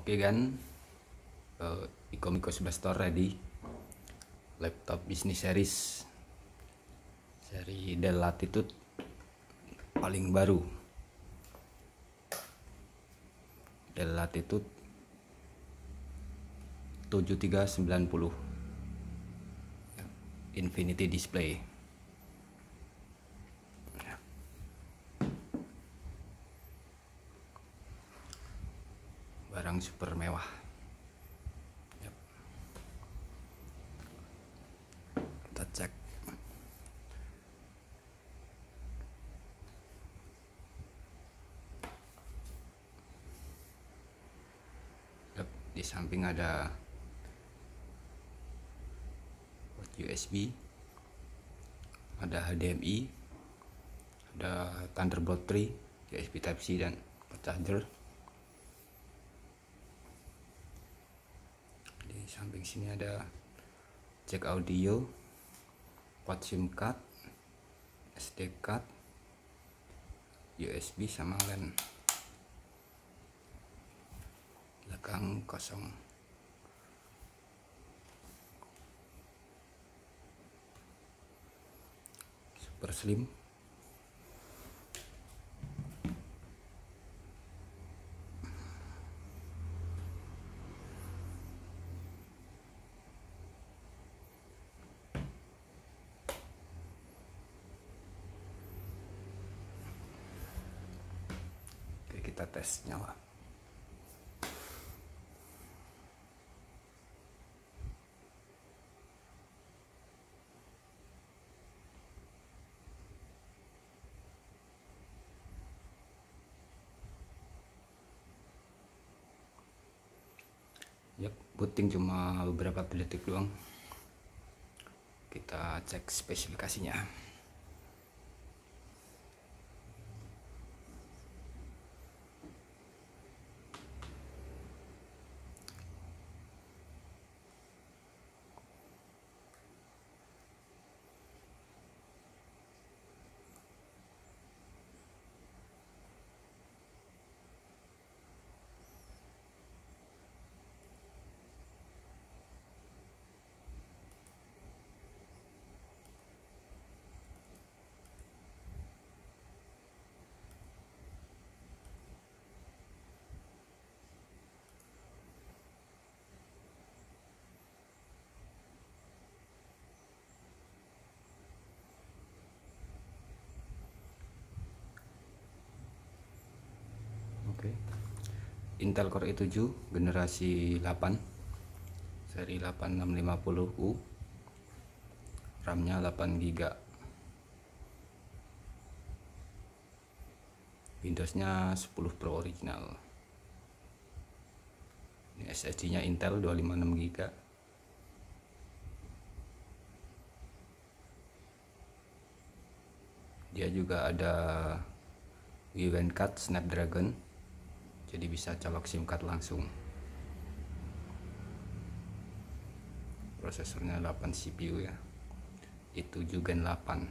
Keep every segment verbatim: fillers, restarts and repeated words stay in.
Oke kan, uh, Ikom Iko sebelas Store ready. Laptop bisnis series seri Dell Latitude paling baru, Dell Latitude tujuh tiga sembilan nol Infinity Display. Barang super mewah. Yap. Kita cek. Yap. Di samping ada port U S B, ada H D M I, ada Thunderbolt tiga, U S B Type C dan charger. Di samping sini ada jack audio, port SIM card, S D card, U S B sama LAN. Belakang kosong. Super slim. Oke, kita tes nyala. Yap, booting cuma beberapa detik doang. Kita cek spesifikasinya. Intel Core i tujuh generasi delapan seri delapan enam lima nol U, RAM-nya delapan giga, Windows-nya sepuluh Pro original. Ini S S D-nya Intel dua lima enam giga. Dia juga ada U N C Snapdragon, jadi bisa colok SIM card langsung. Prosesornya delapan C P U ya, i tujuh Gen delapan.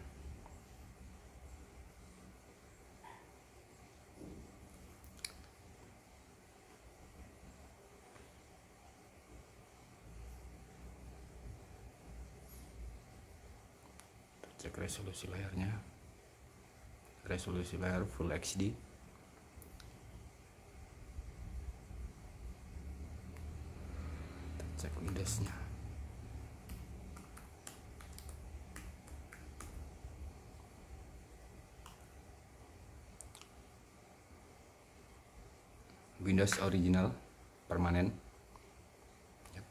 Cek resolusi layarnya, resolusi layar Full H D. Cek Windows-nya. Windows original permanen. Yep.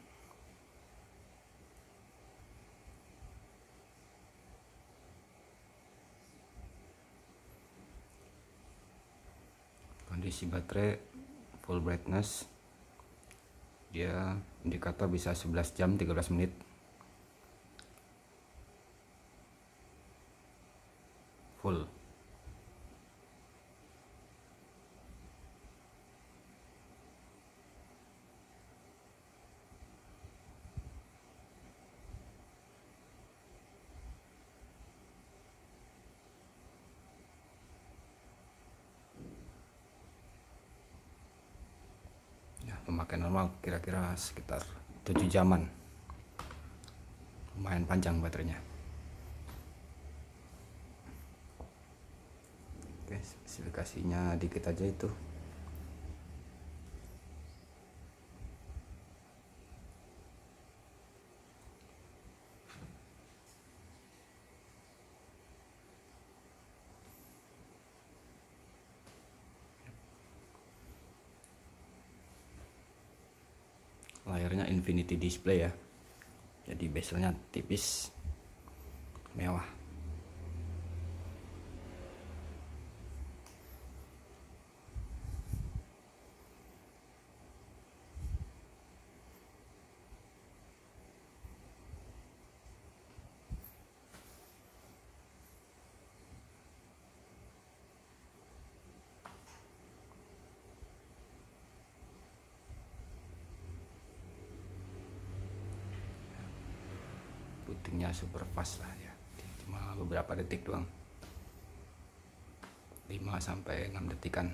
Kondisi baterai full brightness. Dia indikator bisa sebelas jam tiga belas menit. Full. Ya. memakai normal kira-kira sekitar tujuh jaman. Lumayan panjang baterainya. Oke, spesifikasinya dikit aja itu. Layarnya Infinity Display ya, jadi bezelnya tipis, mewah. Bootingnya super fast lah ya, cuma beberapa detik doang, lima sampai enam detikan,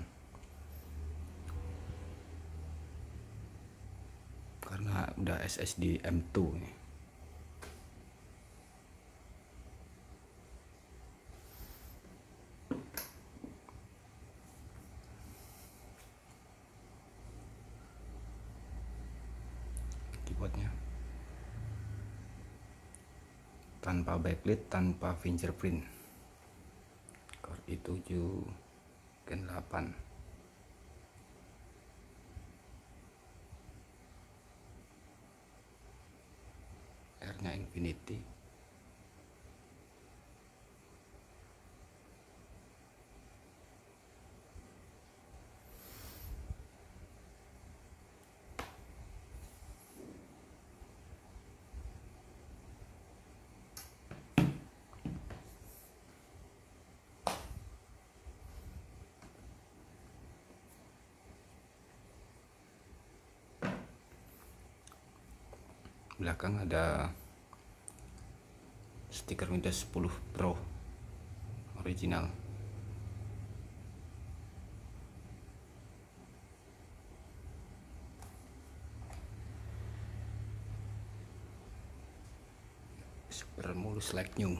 karena udah S S D M dua nih. Keyboardnya tanpa backlit, tanpa fingerprint, Core i tujuh Gen delapan. Layarnya Infinity. Belakang ada stiker Windows sepuluh Pro original. Super mulus like new,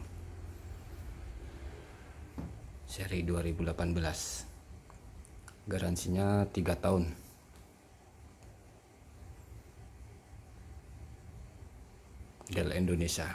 seri dua ribu delapan belas, garansinya tiga tahun. Dell Indonesia.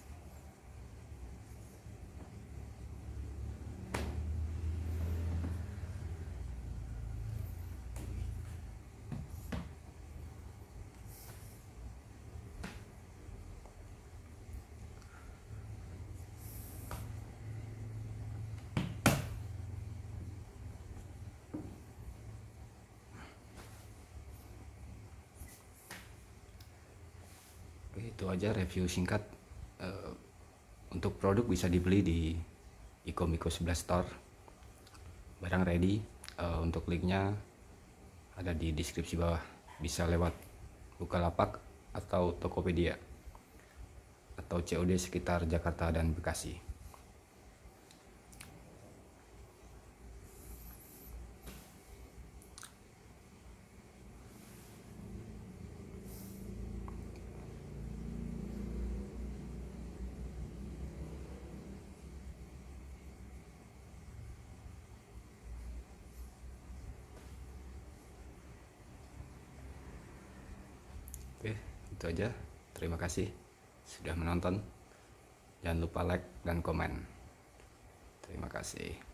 Oke, itu aja review singkat. Uh, untuk produk bisa dibeli di Ikomiko sebelas Store. Barang ready. Uh, untuk linknya ada di deskripsi bawah. Bisa lewat Bukalapak atau Tokopedia atau C O D sekitar Jakarta dan Bekasi. Oke, itu aja. Terima kasih sudah menonton. Jangan lupa like dan komen. Terima kasih.